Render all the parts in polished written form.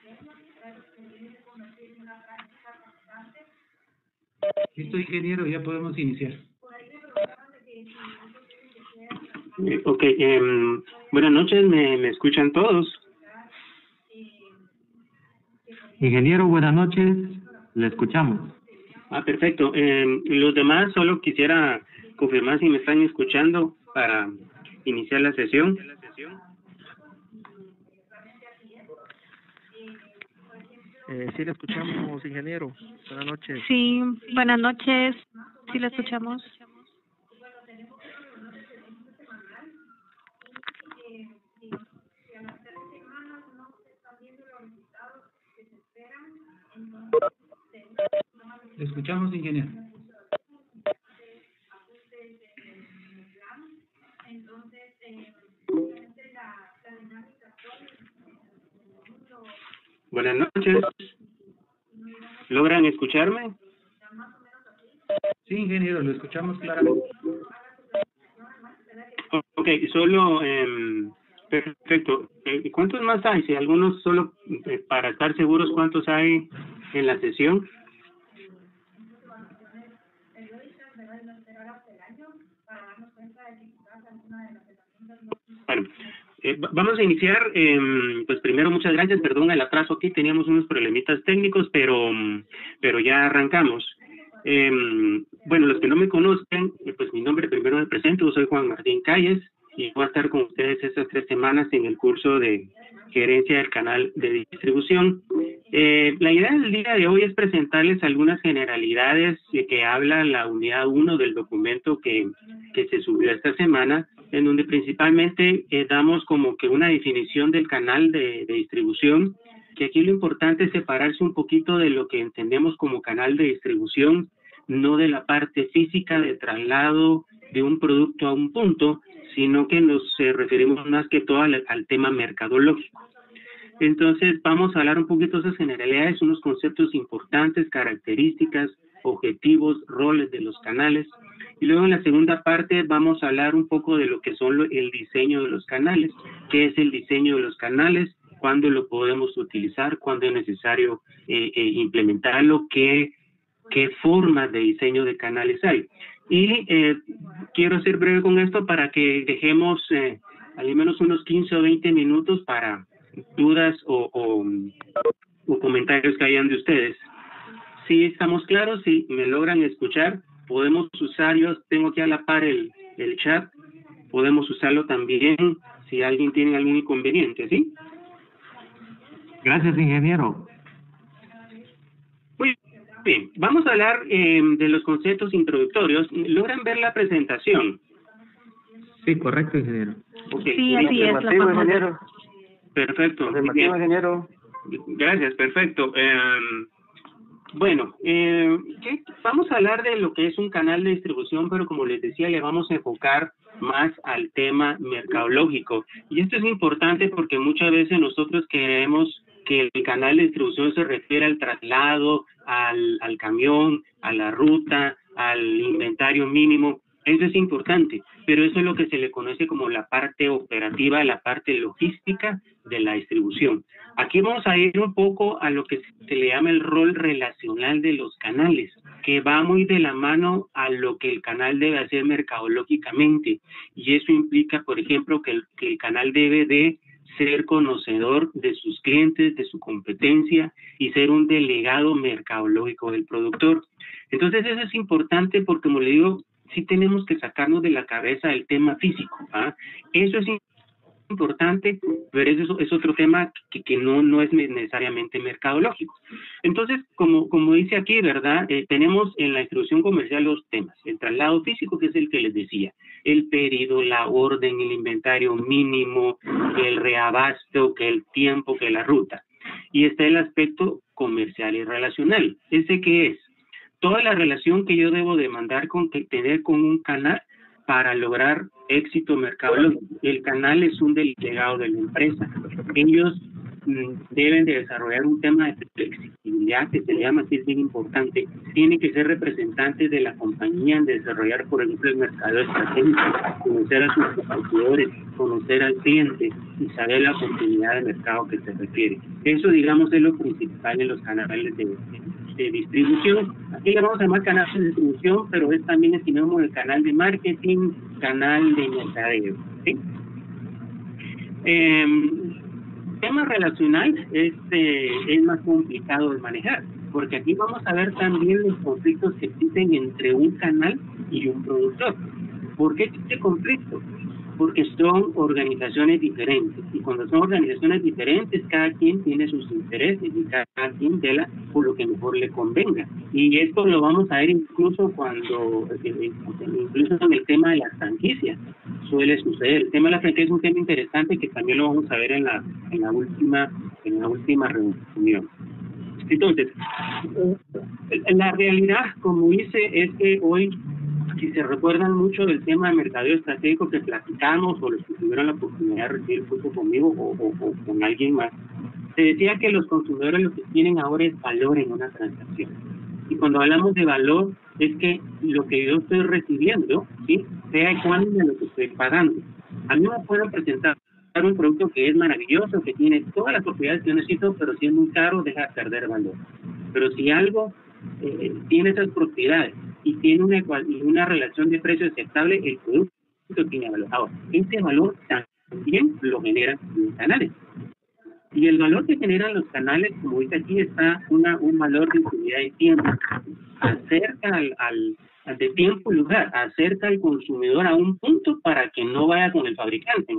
Listo, ingeniero, ya podemos iniciar. Ok, buenas noches, ¿me escuchan todos? Ingeniero, buenas noches, le escuchamos. Perfecto. Los demás solo quisiera confirmar si me están escuchando para iniciar la sesión. Sí, le escuchamos, ingeniero. Buenas noches. Sí, buenas noches. Sí, le escuchamos. Le escuchamos, ingeniero. Buenas noches. ¿Logran escucharme? Sí, ingeniero, lo escuchamos claramente. Ok, solo, perfecto. ¿Cuántos más hay? Si algunos solo, para estar seguros, ¿cuántos hay en la sesión? Bueno, vamos a iniciar. Pues primero, muchas gracias. Perdón el atraso aquí, teníamos unos problemitas técnicos, pero ya arrancamos. Bueno, los que no me conocen, pues mi nombre primero me presento, soy Juan Martín Calles y voy a estar con ustedes estas 3 semanas en el curso de gerencia del canal de distribución. La idea del día de hoy es presentarles algunas generalidades que habla la unidad 1 del documento que se subió esta semana, en donde principalmente damos como que una definición del canal de distribución, que aquí lo importante es separarse un poquito de lo que entendemos como canal de distribución, no de la parte física de traslado de un producto a un punto, sino que nos referimos más que todo al tema mercadológico. Entonces vamos a hablar un poquito de esas generalidades, unos conceptos importantes, características, objetivos, roles de los canales. Y luego en la segunda parte vamos a hablar un poco de lo que son el diseño de los canales, qué es el diseño de los canales, cuándo lo podemos utilizar, cuándo es necesario implementarlo, qué formas de diseño de canales hay. Y quiero ser breve con esto para que dejemos al menos unos 15 o 20 minutos para dudas o comentarios que hayan de ustedes. Si estamos claros, si me logran escuchar, podemos usar, yo tengo aquí a la par el chat, podemos usarlo también si alguien tiene algún inconveniente, ¿sí? Gracias, ingeniero. Muy bien, vamos a hablar de los conceptos introductorios. ¿Logran ver la presentación? Sí, correcto, ingeniero. Okay. Sí, así es, la podemos ver. Perfecto. Afirmativo, ingeniero. Gracias, perfecto. Bueno, vamos a hablar de lo que es un canal de distribución, pero como les decía, le vamos a enfocar más al tema mercadológico. Y esto es importante porque muchas veces nosotros creemos que el canal de distribución se refiere al traslado, al camión, a la ruta, al inventario mínimo. Eso es importante, pero eso es lo que se le conoce como la parte operativa, la parte logística de la distribución. Aquí vamos a ir un poco a lo que se le llama el rol relacional de los canales, que va muy de la mano a lo que el canal debe hacer mercadológicamente. Y eso implica, por ejemplo, que el canal debe de ser conocedor de sus clientes, de su competencia y ser un delegado mercadológico del productor. Entonces eso es importante porque, como le digo, sí tenemos que sacarnos de la cabeza el tema físico. Eso es importante, pero eso es otro tema que no es necesariamente mercadológico. Entonces, como dice aquí, ¿verdad? Tenemos en la distribución comercial 2 temas. El traslado físico, que es el que les decía, el pedido, la orden, el inventario mínimo, el reabasto, que el tiempo, que la ruta. Y está el aspecto comercial y relacional. ¿Ese qué es? Toda la relación que yo debo de tener con un canal para lograr éxito mercadológico. El canal es un delegado de la empresa. Ellos deben de desarrollar un tema de flexibilidad exclusividad, que se llama, que es bien importante, tiene que ser representantes de la compañía en desarrollar, por ejemplo, el mercado estratégico, conocer a sus competidores, conocer al cliente y saber la oportunidad de mercado que se requiere. Eso, digamos, es lo principal en los canales de distribución. Aquí le vamos a llamar canal de distribución, pero es también el sinónimo del canal de marketing, canal de mercadeo, ¿sí? Tema relacional es más complicado de manejar, porque aquí vamos a ver también los conflictos que existen entre un canal y un productor. ¿Por qué existe conflicto? Porque son organizaciones diferentes, y cuando son organizaciones diferentes, cada quien tiene sus intereses y cada quien vela por lo que mejor le convenga. Y esto lo vamos a ver incluso incluso en el tema de las franquicias suele suceder. El tema de la franquicia es un tema interesante que también lo vamos a ver en la última reunión. Entonces, la realidad, como dice, es que hoy, si se recuerdan mucho del tema de mercadeo estratégico que platicamos, o los que tuvieron la oportunidad de recibir el curso conmigo o con alguien más, se decía que los consumidores lo que tienen ahora es valor en una transacción. Y cuando hablamos de valor, es que lo que yo estoy recibiendo, ¿sí?, sea ecuánime a lo que estoy pagando. A mí me pueden presentar un producto que es maravilloso, que tiene todas las propiedades que yo necesito, pero si es muy caro, deja de perder valor. Pero si algo tiene esas propiedades y tiene una relación de precio aceptable, el producto tiene valor. Ahora, ese valor también lo generan los canales. Y el valor que generan los canales, como dice aquí, está un valor de utilidad de tiempo. Acerca de tiempo y lugar, acerca al consumidor a un punto para que no vaya con el fabricante.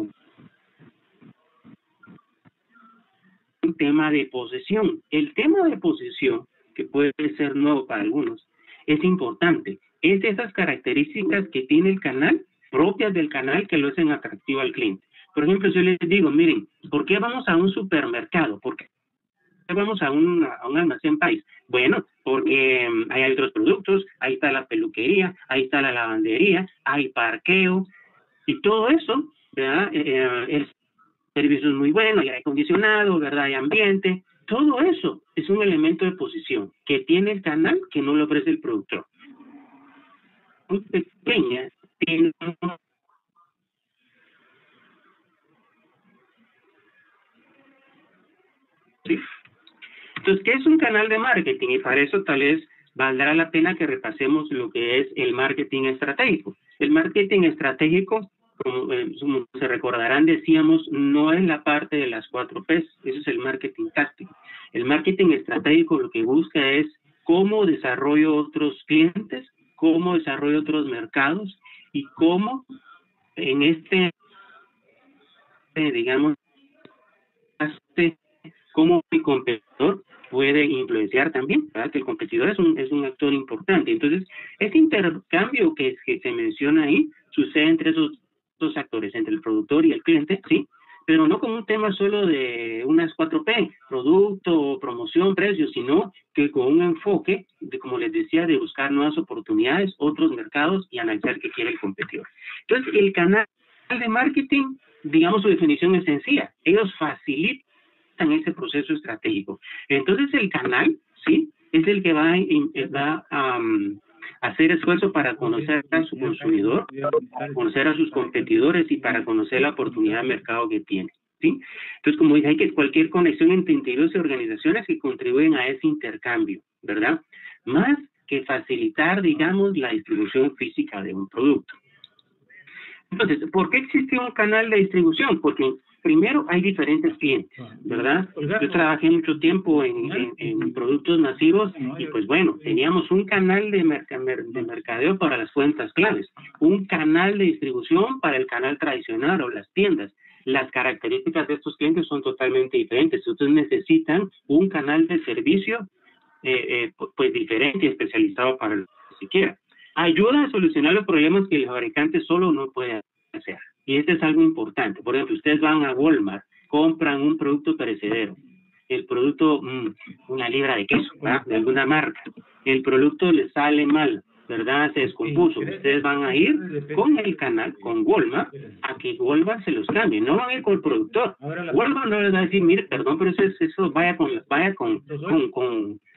Un tema de posesión. El tema de posesión, que puede ser nuevo para algunos, es importante. Es de esas características que tiene el canal, propias del canal, que lo hacen atractivo al cliente. Por ejemplo, yo les digo, miren, ¿por qué vamos a un supermercado? ¿Por qué vamos a un almacén país? Bueno, porque hay otros productos, ahí está la peluquería, ahí está la lavandería, hay parqueo, y todo eso, ¿verdad? El servicio es muy bueno, hay aire acondicionado, ¿verdad? Hay ambiente. Todo eso es un elemento de posición que tiene el canal que no lo ofrece el productor. Muy pequeña, tiene sí. Entonces, ¿qué es un canal de marketing? Y para eso tal vez valdrá la pena que repasemos lo que es el marketing estratégico. El marketing estratégico, como se recordarán, decíamos, no es la parte de las 4 P's, eso es el marketing táctico. El marketing estratégico lo que busca es cómo desarrollo otros clientes, cómo desarrollo otros mercados y cómo en digamos, cómo mi competidor puede influenciar también, ¿verdad? Que el competidor es un actor importante. Entonces, ese intercambio que se menciona ahí sucede entre esos dos actores, entre el productor y el cliente, sí, pero no como un tema solo de unas 4P, producto, promoción, precio, sino que con un enfoque, como les decía, de buscar nuevas oportunidades, otros mercados y analizar qué quiere el competidor. Entonces, el canal de marketing, digamos, su definición es sencilla. Ellos facilitan ese proceso estratégico. Entonces, el canal, sí, es el que va a hacer esfuerzo para conocer a su consumidor, conocer a sus competidores y para conocer la oportunidad de mercado que tiene, ¿sí? Entonces, como dije, hay que cualquier conexión entre individuos y organizaciones que contribuyen a ese intercambio, ¿verdad? Más que facilitar, digamos, la distribución física de un producto. Entonces, ¿por qué existe un canal de distribución? Porque primero hay diferentes clientes, ¿verdad? Yo trabajé mucho tiempo en productos masivos y pues bueno, teníamos un canal de mercadeo para las cuentas claves, un canal de distribución para el canal tradicional o las tiendas. Las características de estos clientes son totalmente diferentes. Ustedes necesitan un canal de servicio pues diferente y especializado para lo que se quiera. Ayuda a solucionar los problemas que el fabricante solo no puede hacer. Y este es algo importante. Por ejemplo, ustedes van a Walmart, compran un producto perecedero. El producto, una libra de queso, ¿verdad? De alguna marca. El producto les sale mal, ¿verdad? Se descompuso. Ustedes van a ir con el canal, con Walmart, a que Walmart se los cambie. No van a ir con el productor. Walmart no les va a decir, mire, perdón, pero eso vaya con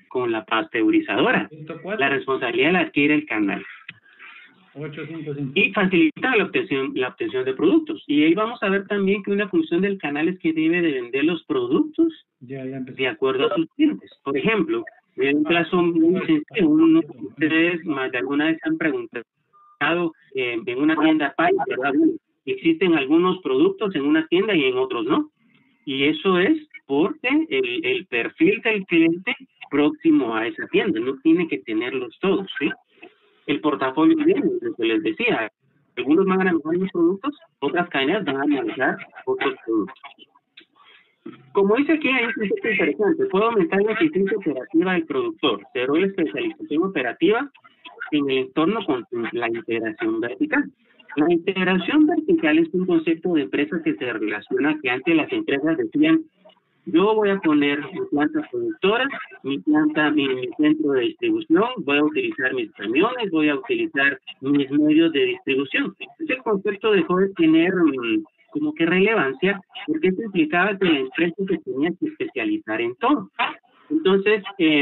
con la pasteurizadora. La responsabilidad la adquiere el canal. 855. Y facilita la obtención de productos. Y ahí vamos a ver también que una función del canal es que debe de vender los productos Ya empecé. de acuerdo a sus clientes. Por ejemplo, en un caso muy sencillo, uno de ustedes más de alguna vez han preguntado en una tienda país, ¿verdad? Existen algunos productos en una tienda y en otros no. Y eso es porque el perfil del cliente próximo a esa tienda no tiene que tenerlos todos, ¿sí? El portafolio viene, lo que les decía, algunos van a manejar los productos, otras cadenas van a manejar otros productos. Como dice aquí, hay un concepto interesante, puede aumentar la eficiencia operativa del productor, pero la especialización operativa en el entorno con la integración vertical. La integración vertical es un concepto de empresa que se relaciona que antes las empresas decían, yo voy a poner mi planta productora, mi centro de distribución, voy a utilizar mis camiones, voy a utilizar mis medios de distribución. Ese concepto dejó de tener como que relevancia, porque eso implicaba que la empresa se tenía que especializar en todo. Entonces,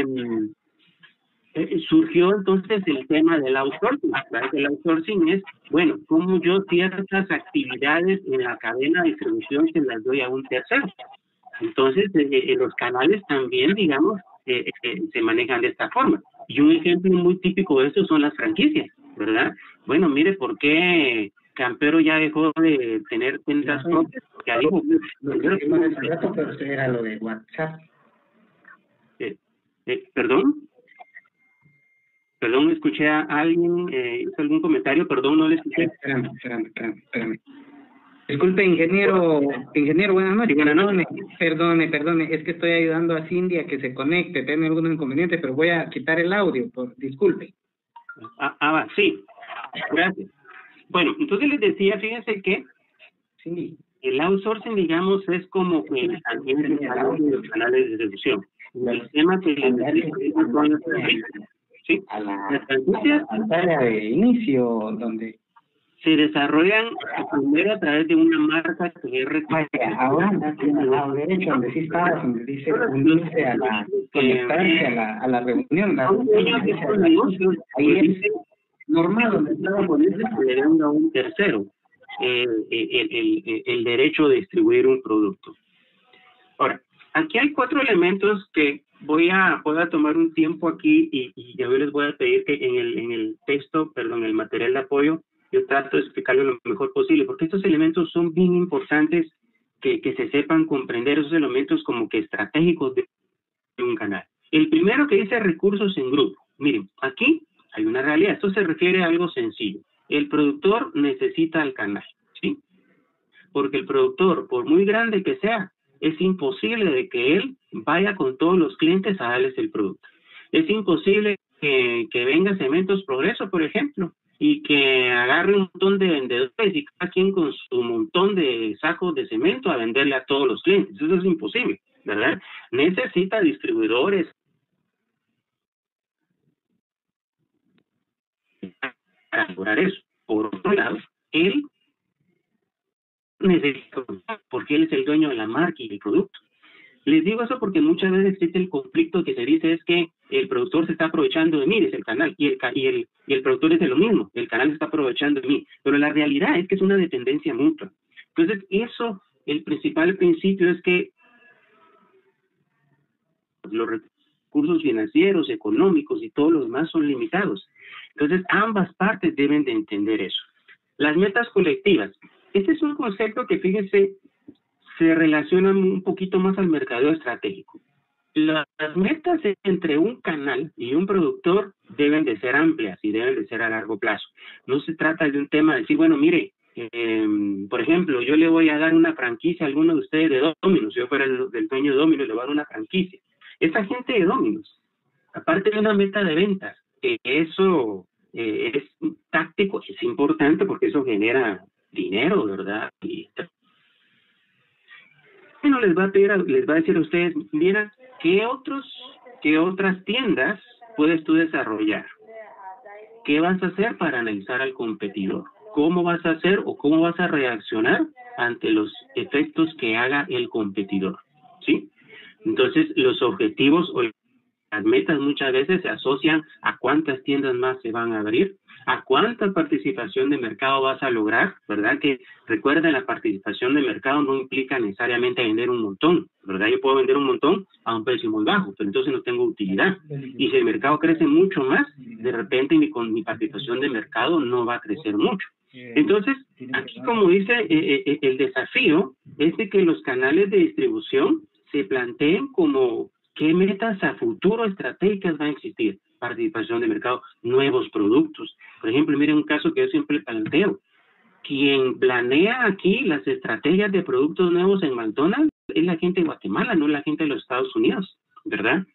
surgió entonces el tema del outsourcing. El outsourcing es, bueno, como yo ciertas actividades en la cadena de distribución se las doy a un tercero. Entonces, los canales también, digamos, se manejan de esta forma. Y un ejemplo muy típico de eso son las franquicias, ¿verdad? Bueno, mire, ¿por qué Campero ya dejó de tener cuentas propias? Ya dijo, era lo de WhatsApp. Perdón, escuché a alguien, hizo algún comentario, perdón, no le escuché. Espérame. Disculpe, ingeniero, buenas noches. Sí, buenas noches. Perdone, es que estoy ayudando a Cindy a que se conecte, tiene algunos inconvenientes, pero voy a quitar el audio, disculpe. Sí, gracias. Bueno, entonces les decía, fíjense que Sí. el outsourcing, digamos, es como que también los canales de distribución. El tema que les decía, ¿sí? Las franquicias Pantalla de inicio, donde... se desarrollan primero a través de una marca que es ahora al lado derecho, donde sí está, donde dice unirse conectarse a la reunión. Ahí es normal, donde estaba poniendo le dan a un tercero el derecho de distribuir un producto. Ahora, aquí hay 4 elementos que voy a tomar un tiempo aquí y yo les voy a pedir que en el texto, el material de apoyo, yo trato de explicarlo lo mejor posible, porque estos elementos son bien importantes que se sepan comprender esos elementos como que estratégicos de un canal. El primero que dice recursos en grupo. Miren, aquí hay una realidad. Esto se refiere a algo sencillo. El productor necesita al canal, ¿sí? Porque el productor, por muy grande que sea, es imposible de que él vaya con todos los clientes a darles el producto. Es imposible que venga Cementos Progreso, por ejemplo, y que agarre un montón de vendedores y cada quien con su montón de sacos de cemento a venderle a todos los clientes. Eso es imposible, ¿verdad? Necesita distribuidores para lograr eso. Por otro lado, él necesita, porque él es el dueño de la marca y del producto. Les digo eso porque muchas veces existe el conflicto que se dice es que el productor se está aprovechando de mí, es el canal, y el productor es de lo mismo, el canal se está aprovechando de mí, pero la realidad es que es una dependencia mutua. Entonces, eso, el principal principio es que los recursos financieros, económicos y todos los demás son limitados. Entonces, ambas partes deben de entender eso. Las metas colectivas. Este es un concepto que, fíjense, se relacionan un poquito más al mercadeo estratégico. Las metas entre un canal y un productor deben de ser amplias y deben de ser a largo plazo. No se trata de un tema de decir, bueno, mire, por ejemplo, yo le voy a dar una franquicia a alguno de ustedes de Domino's, si yo fuera el dueño de Domino's, le voy a dar una franquicia. Esa gente de Domino's, aparte de una meta de ventas, eso es táctico, es importante porque eso genera dinero, ¿verdad? Y bueno, les va a decir a ustedes, mira, ¿qué otras tiendas puedes tú desarrollar? ¿Qué vas a hacer para analizar al competidor? ¿Cómo vas a hacer o cómo vas a reaccionar ante los efectos que haga el competidor? ¿Sí? Entonces, los objetivos o las metas muchas veces se asocian a cuántas tiendas más se van a abrir, a cuánta participación de mercado vas a lograr, ¿verdad? Que recuerden, la participación de mercado no implica necesariamente vender un montón, ¿verdad? Yo puedo vender un montón a un precio muy bajo, pero entonces no tengo utilidad. Y si el mercado crece mucho más, de repente con mi participación de mercado no va a crecer mucho. Entonces, aquí como dice, el desafío es de que los canales de distribución se planteen como qué metas a futuro estratégicas van a existir. Participación de mercado, nuevos productos. Por ejemplo, miren un caso que yo siempre planteo. Quien planea aquí las estrategias de productos nuevos en McDonald's es la gente de Guatemala, no la gente de los Estados Unidos, ¿verdad?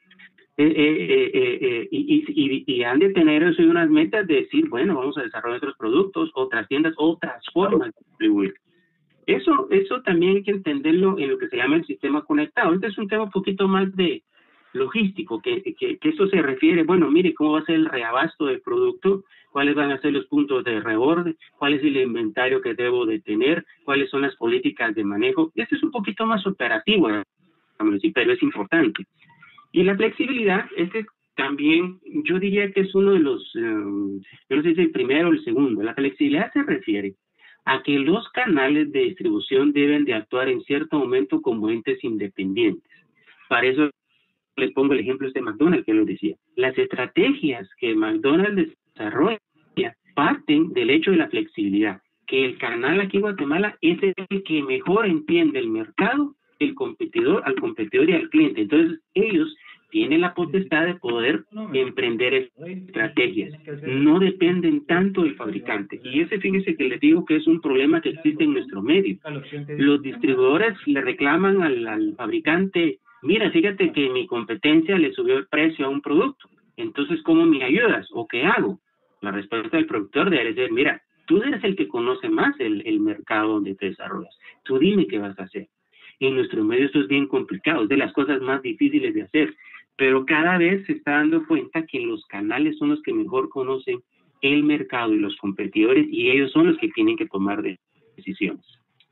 Y han de tener eso y unas metas de decir, bueno, vamos a desarrollar otros productos, otras tiendas, otras formas de distribuir. Eso también hay que entenderlo en lo que se llama el sistema conectado. Este es un tema un poquito más de logístico, que eso se refiere, bueno, mire, cómo va a ser el reabasto del producto, cuáles van a ser los puntos de reborde, cuál es el inventario que debo de tener, cuáles son las políticas de manejo. Eso es un poquito más operativo, pero es importante. Y la flexibilidad, también, yo diría que es uno de los, yo no sé si es el primero o el segundo. La flexibilidad se refiere a que los canales de distribución deben de actuar en cierto momento como entes independientes. Para eso les pongo el ejemplo de McDonald's, que lo decía. Las estrategias que McDonald's desarrolla parten del hecho de la flexibilidad, que el canal aquí en Guatemala es el que mejor entiende el mercado, al competidor y al cliente. Entonces, ellos tienen la potestad de poder emprender estrategias. No dependen tanto del fabricante. Y fíjense que les digo que es un problema que existe en nuestro medio. Los distribuidores le reclaman al fabricante, mira, fíjate que mi competencia le subió el precio a un producto. Entonces, ¿cómo me ayudas? ¿O qué hago? La respuesta del productor debe ser, mira, tú eres el que conoce más el mercado donde te desarrollas. Tú dime qué vas a hacer. En nuestro medio esto es bien complicado, es de las cosas más difíciles de hacer, pero cada vez se está dando cuenta que los canales son los que mejor conocen el mercado y los competidores, y ellos son los que tienen que tomar decisiones.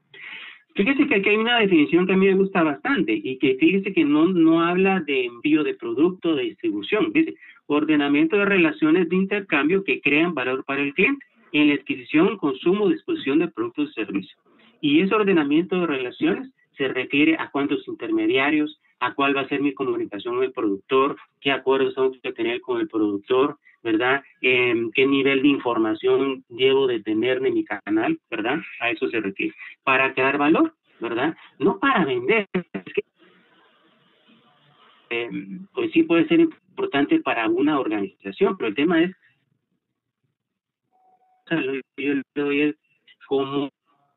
Fíjese que aquí hay una definición que a mí me gusta bastante, y que fíjese que no habla de envío de producto, de distribución. Dice, ordenamiento de relaciones de intercambio que crean valor para el cliente en la adquisición, consumo, disposición de productos y servicios. Y ese ordenamiento de relaciones se refiere a cuántos intermediarios, a cuál va a ser mi comunicación con el productor, qué acuerdos tengo que tener con el productor, ¿verdad? Qué nivel de información debo de tener en mi canal, ¿verdad? A eso se refiere. Para crear valor, ¿verdad? No para vender. Es que, pues sí puede ser importante para una organización, pero el tema es, yo le doy como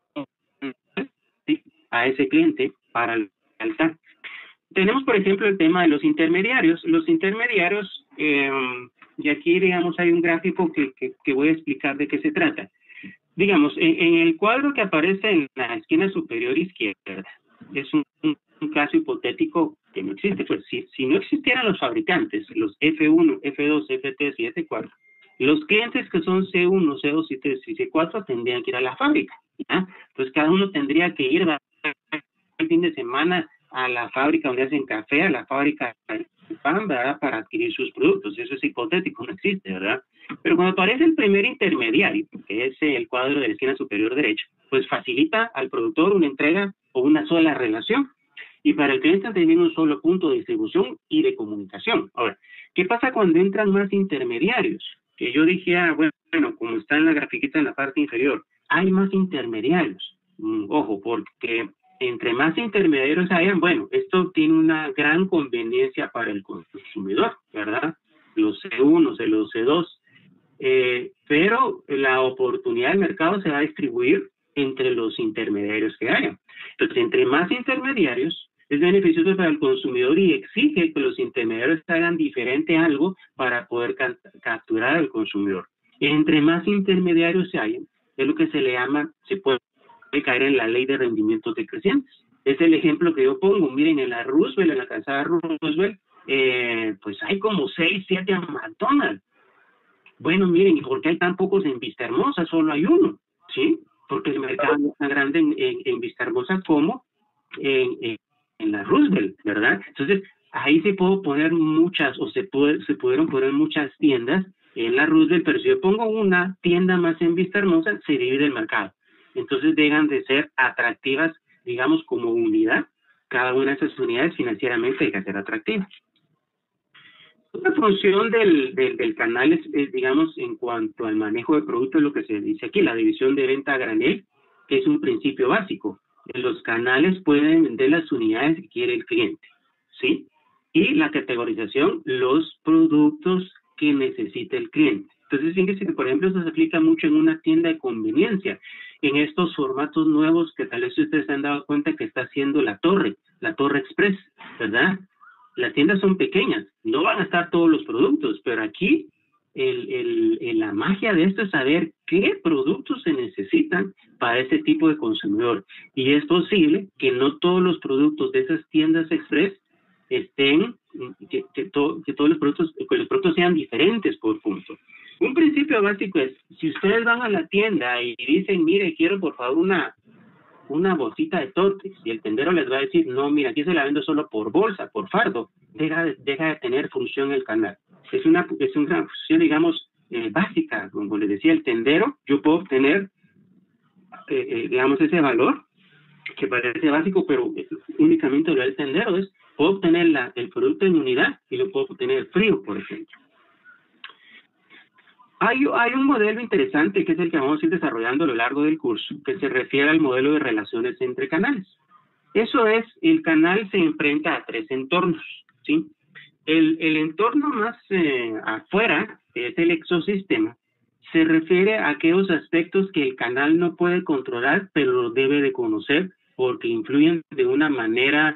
a ese cliente para alcanzar. Tenemos, por ejemplo, el tema de los intermediarios. Los intermediarios, y aquí, digamos, hay un gráfico que voy a explicar de qué se trata. Digamos, en el cuadro que aparece en la esquina superior izquierda, es un caso hipotético que no existe. Pues si no existieran los fabricantes, los F1, F2, F3 y F4, los clientes que son C1, C2, C3 y C4 tendrían que ir a la fábrica, ¿ya? Entonces, cada uno tendría que ir el fin de semana a la fábrica donde hacen café, a la fábrica de pan, ¿verdad?, para adquirir sus productos. Eso es hipotético, no existe, ¿verdad? Pero cuando aparece el primer intermediario, que es el cuadro de la esquina superior derecha, pues facilita al productor una entrega o una sola relación. Y para el cliente también un solo punto de distribución y de comunicación. Ahora, ¿qué pasa cuando entran más intermediarios? Que yo dije, bueno, como está en la grafiquita en la parte inferior, hay más intermediarios. Ojo, porque entre más intermediarios hayan, bueno, esto tiene una gran conveniencia para el consumidor, ¿verdad? Los C1, los C2, pero la oportunidad del mercado se va a distribuir entre los intermediarios que hayan. Entonces, entre más intermediarios, es beneficioso para el consumidor y exige que los intermediarios hagan diferente algo para poder capturar al consumidor. Entre más intermediarios se hayan, es lo que se le llama, se puede caer en la ley de rendimientos decrecientes. Es el ejemplo que yo pongo. Miren, en la Roosevelt, en la calzada Roosevelt, pues hay como 6, 7 McDonald's. Bueno, miren, ¿y por qué hay tan pocos en Vista Hermosa? Solo hay uno, ¿sí? Porque el mercado no es tan grande en Vista Hermosa como en la Roosevelt, ¿verdad? Entonces, ahí se puedo poner muchas, o se pudieron poner muchas tiendas en la Roosevelt, pero si yo pongo una tienda más en Vista Hermosa, se divide el mercado. Entonces dejan de ser atractivas, digamos, como unidad. Cada una de esas unidades financieramente deja de ser atractiva. Otra función del canal es, digamos, en cuanto al manejo de productos, lo que se dice aquí, la división de venta a granel, que es un principio básico. Los canales pueden vender las unidades que quiere el cliente, ¿sí? Y la categorización, los productos que necesita el cliente. Entonces, fíjense que, por ejemplo, esto se aplica mucho en una tienda de conveniencia, en estos formatos nuevos que tal vez ustedes se han dado cuenta que está haciendo la Torre Express, ¿verdad? Las tiendas son pequeñas, no van a estar todos los productos, pero aquí la magia de esto es saber qué productos se necesitan para ese tipo de consumidor. Y es posible que no todos los productos de esas tiendas express estén, que todos los productos sean diferentes por punto. Un principio básico es, si ustedes van a la tienda y dicen, mire, quiero por favor una bolsita de tortes, y el tendero les va a decir, no, mira, aquí se la vendo solo por bolsa, por fardo, deja de tener función el canal. Es una función, digamos, básica, como les decía, el tendero, yo puedo obtener, digamos, ese valor, que parece básico, pero únicamente lo del tendero es, puedo obtener el producto en unidad y lo puedo obtener frío, por ejemplo. Hay un modelo interesante que es el que vamos a ir desarrollando a lo largo del curso, que se refiere al modelo de relaciones entre canales. Eso es, el canal se enfrenta a 3 entornos, ¿sí? El entorno más afuera, que es el exosistema, se refiere a aquellos aspectos que el canal no puede controlar, pero lo debe de conocer porque influyen de una manera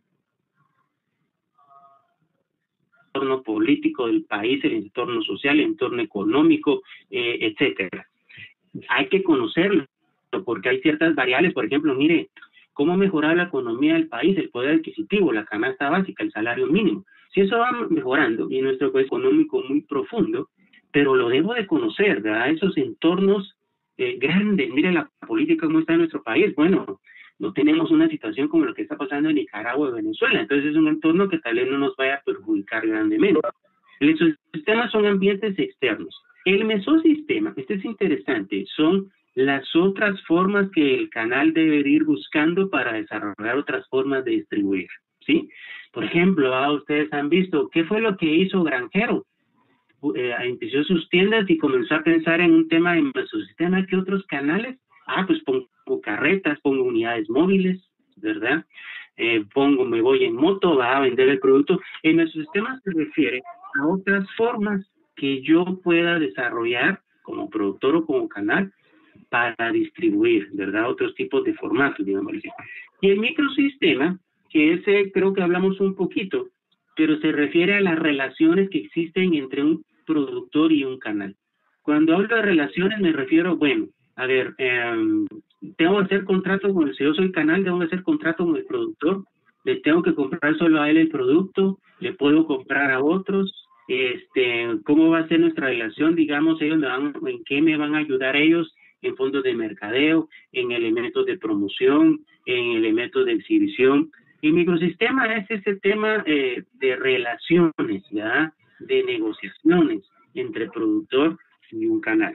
entorno político del país, el entorno social, el entorno económico, etcétera. Hay que conocerlo, porque hay ciertas variables, por ejemplo, mire, cómo mejorar la economía del país, el poder adquisitivo, la canasta básica, el salario mínimo. Si eso va mejorando, y nuestro poder económico muy profundo, pero lo debo de conocer, ¿verdad? Esos entornos grandes, mire la política cómo está en nuestro país, bueno, no tenemos una situación como lo que está pasando en Nicaragua o Venezuela, entonces es un entorno que tal vez no nos vaya a perjudicar grandemente. El exosistema son ambientes externos. El mesosistema, este es interesante, son las otras formas que el canal debe ir buscando para desarrollar otras formas de distribuir, ¿sí? Por ejemplo, ustedes han visto, ¿qué fue lo que hizo Granjero? Inició sus tiendas y comenzó a pensar en un tema de mesosistema. ¿Qué otros canales? Pues pongo carretas, pongo unidades móviles, ¿verdad? Me voy en moto, va a vender el producto. El mesosistema se refiere a otras formas que yo pueda desarrollar como productor o como canal para distribuir, ¿verdad? Otros tipos de formatos, digamos así. Y el microsistema, que ese creo que hablamos un poquito, pero se refiere a las relaciones que existen entre un productor y un canal. Cuando hablo de relaciones me refiero, bueno, a ver, tengo que hacer contrato con si yo soy canal, tengo que hacer contrato con el productor, le tengo que comprar solo a él el producto, le puedo comprar a otros, cómo va a ser nuestra relación, digamos, en qué me van a ayudar ellos, en fondos de mercadeo, en elementos de promoción, en elementos de exhibición. Y microsistema es ese tema de relaciones, ¿ya? De negociaciones entre productor y un canal.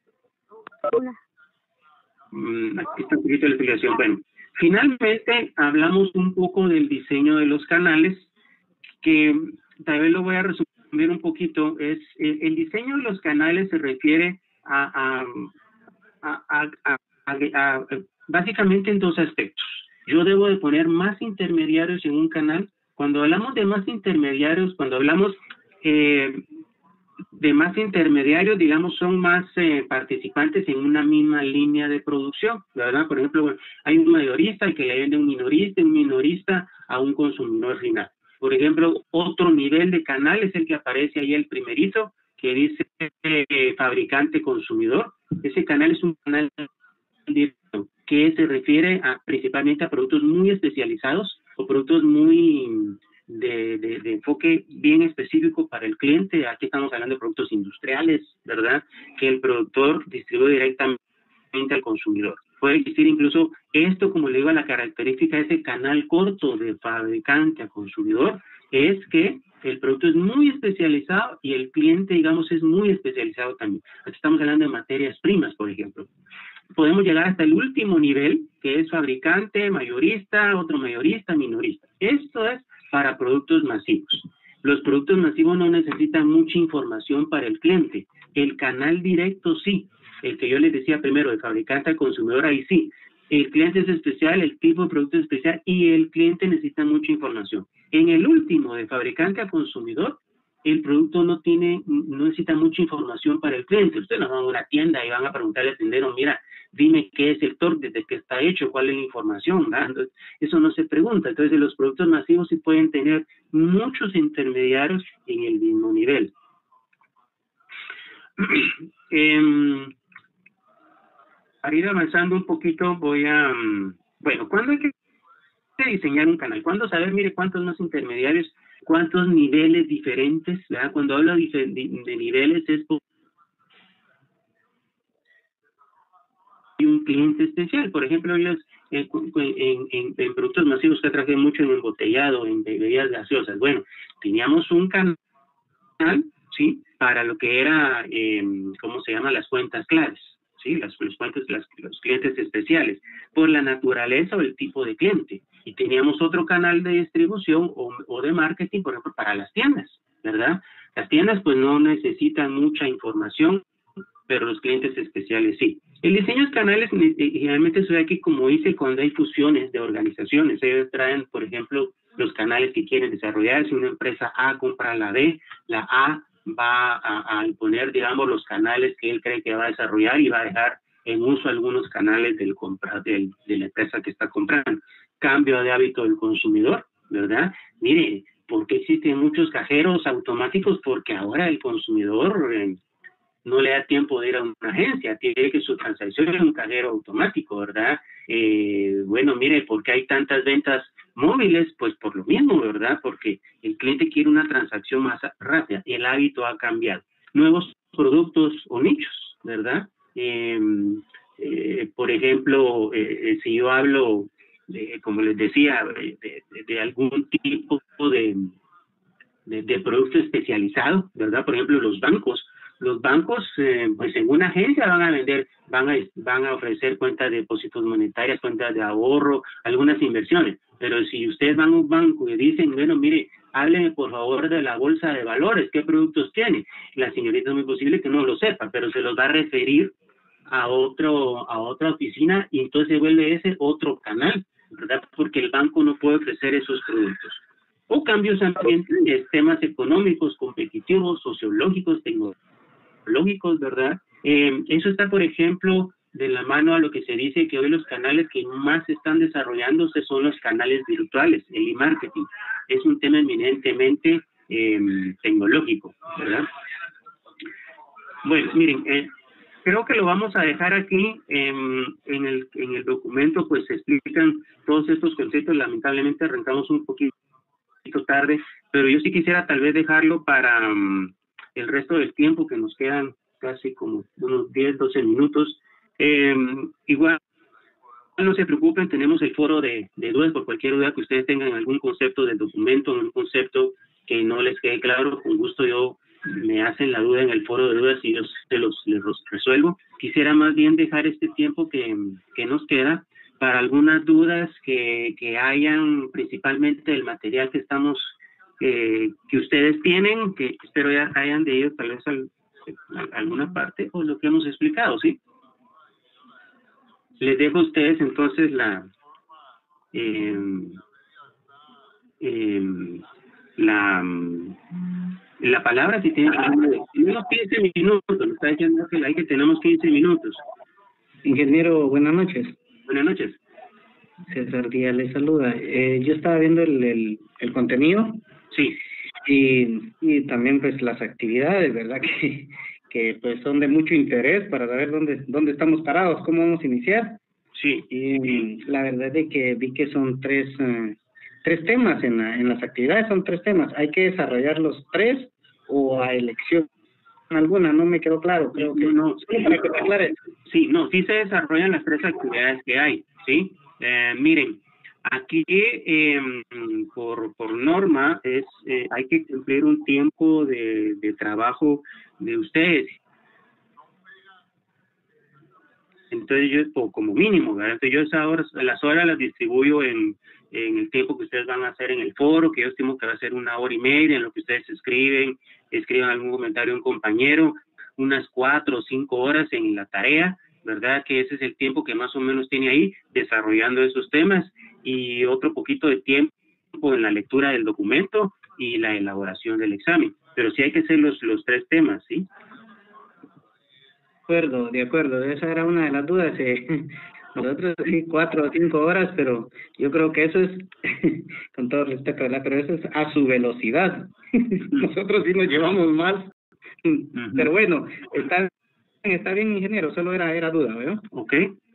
Aquí está un poquito la explicación. Bueno, finalmente hablamos un poco del diseño de los canales, que tal vez lo voy a resumir un poquito. El diseño de los canales se refiere a básicamente en 2 aspectos. Yo debo de poner más intermediarios en un canal. Cuando hablamos de más intermediarios, cuando hablamos de más intermediarios, digamos, son más participantes en una misma línea de producción, ¿verdad? Por ejemplo, bueno, hay un mayorista que le vende a un minorista a un consumidor final. Por ejemplo, otro nivel de canal es el que aparece ahí, el primerito, que dice fabricante consumidor. Ese canal es un canal directo que se refiere principalmente a productos muy especializados o productos muy de enfoque bien específico para el cliente. Aquí estamos hablando de productos industriales, ¿verdad? Que el productor distribuye directamente al consumidor. Puede existir incluso esto, como le digo, la característica de ese canal corto de fabricante a consumidor, es que el producto es muy especializado y el cliente, digamos, es muy especializado también. Aquí estamos hablando de materias primas, por ejemplo. Podemos llegar hasta el último nivel, que es fabricante, mayorista, otro mayorista, minorista. Esto es para productos masivos. Los productos masivos no necesitan mucha información para el cliente. El canal directo sí. El que yo les decía primero, de fabricante a consumidor, ahí sí. El cliente es especial, el tipo de producto es especial y el cliente necesita mucha información. En el último, de fabricante a consumidor, el producto no necesita mucha información para el cliente. Ustedes no van a una tienda y van a preguntarle al tendero, mira, dime qué sector, desde qué está hecho, cuál es la información, ¿verdad? Entonces, eso no se pregunta. Entonces, los productos masivos sí pueden tener muchos intermediarios en el mismo nivel. Para ir avanzando un poquito, voy a... bueno, ¿cuándo hay que diseñar un canal? ¿Cuándo saber, mire, cuántos más intermediarios, cuántos niveles diferentes, ¿verdad? Cuando hablo de niveles es un cliente especial. Por ejemplo, en productos masivos que traje mucho en embotellado, en bebidas gaseosas. Bueno, teníamos un canal, ¿sí? Para lo que era, ¿cómo se llama? Las cuentas claves, ¿sí? Los clientes especiales, por la naturaleza o el tipo de cliente. Y teníamos otro canal de distribución o de marketing, por ejemplo, para las tiendas, ¿verdad? Las tiendas pues no necesitan mucha información, pero los clientes especiales sí. El diseño de canales, generalmente se ve aquí, como dice, cuando hay fusiones de organizaciones. Ellos traen, por ejemplo, los canales que quieren desarrollar. Si una empresa A compra la B, la A va a imponer, digamos, los canales que él cree que va a desarrollar y va a dejar en uso algunos canales de la empresa que está comprando. Cambio de hábito del consumidor, ¿verdad? Mire, ¿por qué existen muchos cajeros automáticos? Porque ahora el consumidor no le da tiempo de ir a una agencia, tiene que su transacción es un cajero automático, ¿verdad? Bueno, mire, ¿por qué hay tantas ventas móviles? Pues por lo mismo, ¿verdad? Porque el cliente quiere una transacción más rápida, el hábito ha cambiado. Nuevos productos o nichos, ¿verdad? Por ejemplo, si yo hablo, como les decía, de algún tipo de producto especializado, ¿verdad? Por ejemplo, los bancos, pues en una agencia van a ofrecer cuentas de depósitos monetarias, cuentas de ahorro, algunas inversiones. Pero si ustedes van a un banco y dicen, bueno, mire, hábleme por favor de la bolsa de valores, ¿qué productos tiene? La señorita es muy posible que no lo sepa, pero se los va a referir a otra oficina y entonces vuelve ese otro canal, ¿verdad? Porque el banco no puede ofrecer esos productos. O cambios ambientales, temas económicos, competitivos, sociológicos, tecnológicos, ¿verdad? Eso está, por ejemplo, de la mano a lo que se dice que hoy los canales que más están desarrollándose son los canales virtuales, el e-marketing. Es un tema eminentemente tecnológico, ¿verdad? Bueno, miren, creo que lo vamos a dejar aquí. En el documento pues se explican todos estos conceptos. Lamentablemente arrancamos un poquito tarde, pero yo sí quisiera tal vez dejarlo para el resto del tiempo, que nos quedan casi como unos 10, 12 minutos. Igual, no se preocupen, tenemos el foro de dudas por cualquier duda que ustedes tengan, algún concepto del documento, un concepto que no les quede claro, con gusto me hacen la duda en el foro de dudas y yo les resuelvo. Quisiera más bien dejar este tiempo que nos queda para algunas dudas que hayan, principalmente el material que que ustedes tienen, que espero ya hayan de ellos tal vez alguna parte, o lo que hemos explicado, ¿sí? Les dejo a ustedes entonces la palabra, si tienen unos 15 minutos, nos está diciendo que tenemos 15 minutos. Ingeniero, buenas noches. Buenas noches. César Díaz le saluda. Yo estaba viendo el contenido. Sí. Y también pues las actividades, ¿verdad? Que pues son de mucho interés para saber dónde estamos parados, cómo vamos a iniciar. Sí. Y la verdad es que vi que son tres temas en las actividades, son 3 temas. ¿Hay que desarrollar los 3 o a elección alguna? No me quedó claro, creo que no. Solo para que te aclare. Sí, no, sí se desarrollan las 3 actividades que hay, ¿sí? Miren, Aquí, por norma, hay que cumplir un tiempo de trabajo de ustedes. Entonces yo, como mínimo, ¿verdad? Entonces yo las horas las distribuyo en el tiempo que ustedes van a hacer en el foro, que yo estimo que va a ser 1 hora y media, en lo que ustedes escriben algún comentario a un compañero, unas 4 o 5 horas en la tarea, ¿verdad? Que ese es el tiempo que más o menos tiene ahí desarrollando esos temas, y otro poquito de tiempo en la lectura del documento y la elaboración del examen. Pero sí hay que hacer los 3 temas, ¿sí? De acuerdo, esa era una de las dudas. Nosotros sí 4 o 5 horas, pero yo creo que eso es, con todo respeto, ¿verdad? Pero eso es a su velocidad. Nosotros sí nos llevamos más. Pero bueno, está bien, ingeniero, solo era duda, ¿verdad? Ok.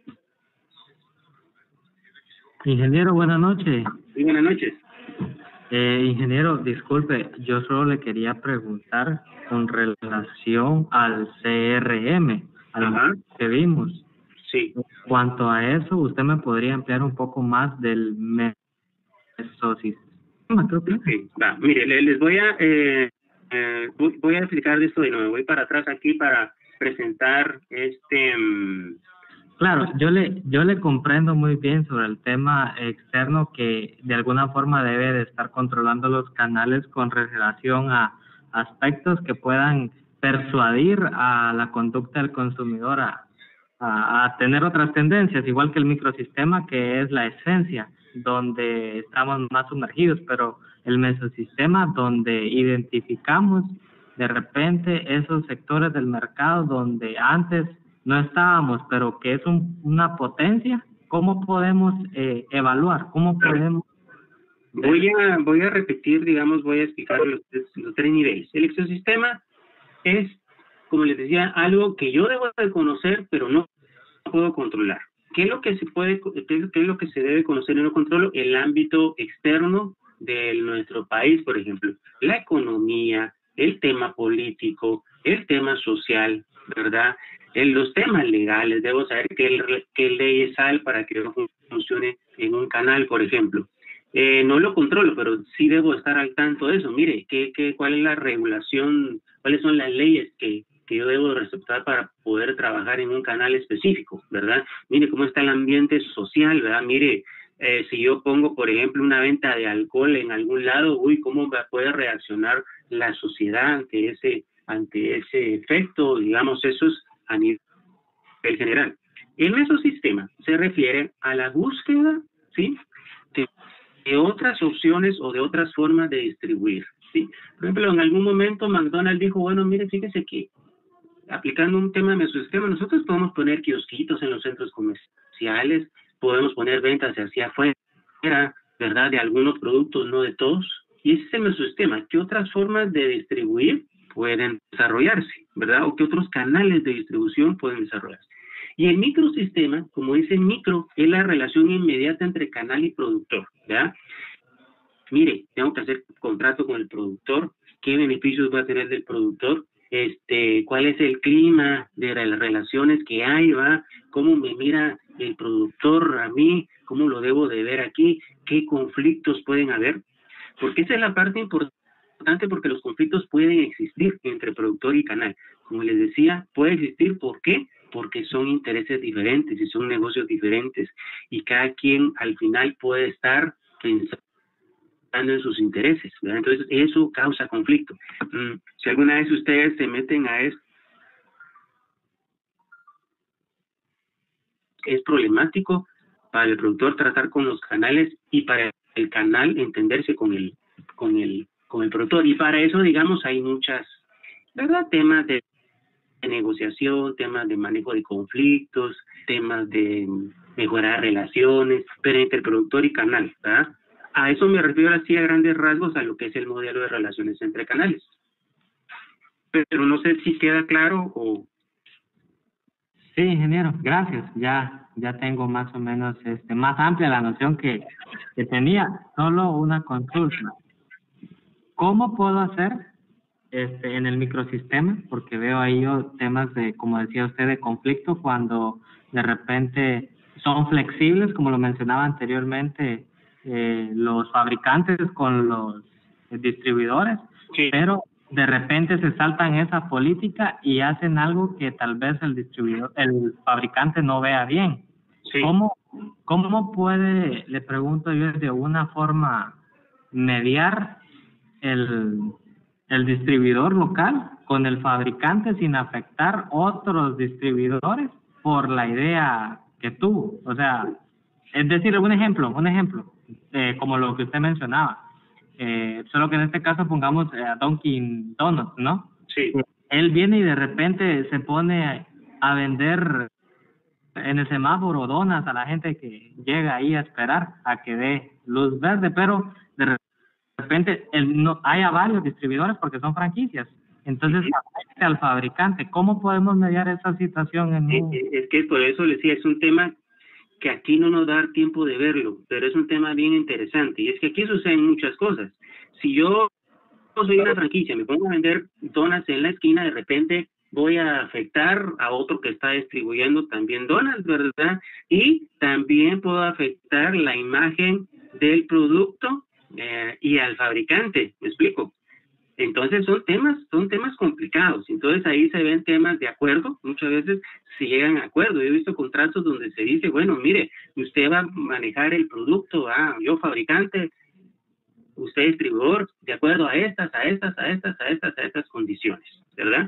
Ingeniero, buenas noches. Sí, buenas noches. Ingeniero, disculpe, yo solo le quería preguntar con relación al CRM, al que vimos. Sí. En cuanto a eso, ¿usted me podría ampliar un poco más del mesosistema? Creo que Okay. Va, mire, les voy a explicar de esto de nuevo. Voy para atrás aquí para presentar Claro, yo le comprendo muy bien sobre el tema externo, que de alguna forma debe de estar controlando los canales con relación a aspectos que puedan persuadir a la conducta del consumidor a tener otras tendencias, igual que el microsistema, que es la esencia, donde estamos más sumergidos, pero el mesosistema, donde identificamos de repente esos sectores del mercado donde antes no estábamos, pero que es una potencia. ¿Cómo podemos evaluar? ¿Cómo podemos...? Voy a repetir, digamos, voy a explicar los 3 niveles. El ecosistema es, como les decía, algo que yo debo de conocer, pero no puedo controlar. ¿Qué es lo que se debe conocer y no controlo? El ámbito externo de nuestro país, por ejemplo, la economía, el tema político, el tema social, ¿verdad? Los temas legales, debo saber qué leyes hay para que funcione en un canal, por ejemplo. No lo controlo, pero sí debo estar al tanto de eso. Mire, ¿cuál es la regulación? ¿Cuáles son las leyes que yo debo respetar para poder trabajar en un canal específico, ¿verdad? Mire cómo está el ambiente social, ¿verdad? Mire, si yo pongo, por ejemplo, una venta de alcohol en algún lado, ¿cómo puede reaccionar la sociedad ante ese efecto? Digamos, eso es a nivel general. El mesosistema se refiere a la búsqueda, ¿sí?, de otras opciones o de otras formas de distribuir, ¿sí? Por ejemplo, en algún momento McDonald's dijo, bueno, mire, fíjese que aplicando un tema de mesosistema, nosotros podemos poner kiosquitos en los centros comerciales, podemos poner ventas hacia afuera, ¿verdad?, de algunos productos, no de todos. Y ese es el mesosistema. ¿Qué otras formas de distribuir pueden desarrollarse, ¿verdad? O qué otros canales de distribución pueden desarrollarse. Y el microsistema, como dice micro, es la relación inmediata entre canal y productor, ¿verdad? Mire, tengo que hacer contrato con el productor, qué beneficios va a tener del productor, cuál es el clima de las relaciones que hay, ¿va? Cómo me mira el productor a mí, cómo lo debo de ver aquí, qué conflictos pueden haber, porque esa es la parte importante, porque los conflictos pueden existir entre productor y canal. Como les decía, puede existir, ¿por qué? Porque son intereses diferentes y son negocios diferentes, y cada quien al final puede estar pensando en sus intereses, ¿verdad? Entonces eso causa conflicto. Si alguna vez ustedes se meten a eso, es problemático para el productor tratar con los canales y para el canal entenderse con el productor, y para eso, digamos, hay muchas, ¿verdad?, temas de negociación, temas de manejo de conflictos, temas de mejorar relaciones, pero entre productor y canal, ¿verdad? A eso me refiero así a grandes rasgos a lo que es el modelo de relaciones entre canales. Pero no sé si queda claro o... Sí, ingeniero, gracias. Ya tengo más o menos más amplia la noción que tenía. Solo una consulta. ¿Cómo puedo hacer en el microsistema? Porque veo ahí yo temas de, como decía usted, de conflicto, cuando de repente son flexibles, como lo mencionaba anteriormente, los fabricantes con los distribuidores, Sí. pero de repente se saltan esa política y hacen algo que tal vez el fabricante no vea bien. Sí. ¿Cómo puede, le pregunto yo, de una forma mediar el distribuidor local con el fabricante sin afectar otros distribuidores por la idea que tuvo? O sea, es decir, un ejemplo, como lo que usted mencionaba, solo que en este caso pongamos a Dunkin' Donuts, ¿no? Sí. Él viene y de repente se pone a vender en el semáforo donas a la gente que llega ahí a esperar a que dé luz verde, pero de repente hay a varios distribuidores porque son franquicias. Entonces, afecta al fabricante. ¿Cómo podemos mediar esa situación? Es que por eso les decía, es un tema que aquí no nos da tiempo de verlo, pero es un tema bien interesante. Y es que aquí suceden muchas cosas. Si yo soy una franquicia, me pongo a vender donas en la esquina, de repente voy a afectar a otro que está distribuyendo también donas, ¿verdad? Y también puedo afectar la imagen del producto y al fabricante, ¿me explico? Entonces son temas complicados. Entonces ahí se ven temas de acuerdo, muchas veces se llegan a acuerdo. Yo he visto contratos donde se dice, bueno, mire, usted va a manejar el producto, yo fabricante, usted distribuidor, de acuerdo a estas condiciones, ¿verdad?